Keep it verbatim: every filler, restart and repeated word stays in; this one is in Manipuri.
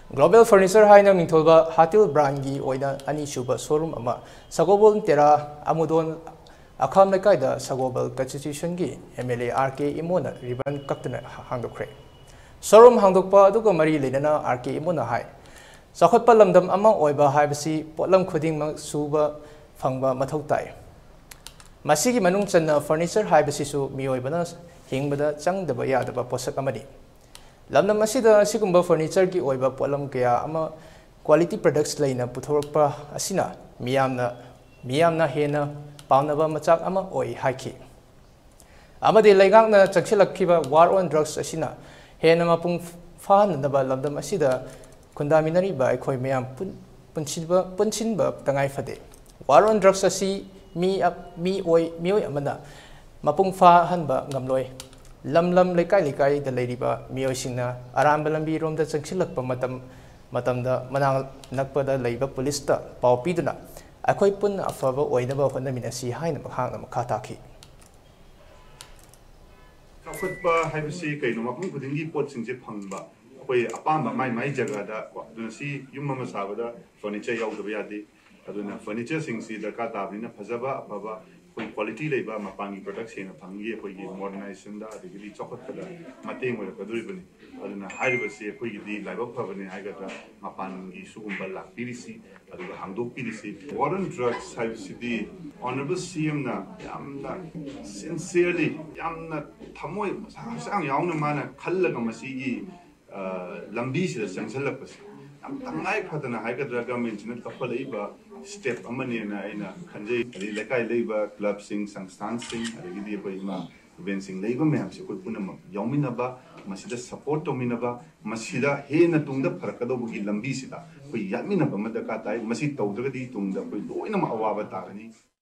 Global Furniture haina mingtholba Hatil brandgi oina ani suba showroom ama Sagobal Tera Amudon Akham Lakaida Sagobal Constitution gi M L A R K Imona ribbon kaktana hangdokre. Showroom hangdokpa aduga mari lenana R K Imona hai. Sakhotpa lamdam ama oiba haibasi potlam khuding suba phangba mathau tai. Masigi manung channa furniture haibasi su mioibana hingbada changdaba yadaba posak amani. Lamdam asida sigumba furniture ki oiba polam kaya ama quality products laina puthorokpa asina miyamna miyamna hena paunaba machak ama oi haiki. Amade laigangna chaksilakkiba war on drugs asina hena mapung fahanaba lamdam asida kundaminari ba ekhoi miyam punchinba punchinba tangai fade. War on drugs asi mi mi oi mioi amana mapung fahanba ngamloi. Lam lam lekai lekai da leiriba miyoi singna aramba lambi romda changsilakpa matam matamda manang nakpada leiba police ta pau piduna akhoi pun afaba oinaba honaminasi haina makhangna makha taki Chakotpa haibasi kaino mapung khudingi pot singje phangba akoi apamba mai mai jaga da aduna si yum ama sabada furniture yaudaba yadi aduna furniture singsi darka tabina phajaba afaba koi quality leiba mapangi products hena phangi koi gi modernization da adigi chakotpa da mateng ola kaduri bani aduna haibasi koi gi laiba phabane haigata mapangi sugumba lakpirisi aduga hangdok pirisi war on drugs haibasi di honorable C M na yamna sincerely yamna thamoi sang yauna mana khallaga masigi lambi sida changsalakpasi yam tangai phadana haigatra government na tapalaiba step amane na aina khanjai ali lekai leiba club sing sangstan sing adigi di ba ima event sing leiba ma'am se koi punam yauminaba masida support tominaba masida hena tungda pharakadabugi lambi sida koi yaminaba madaka tai masi tawdagadi tungda koi loina ma awaba tarani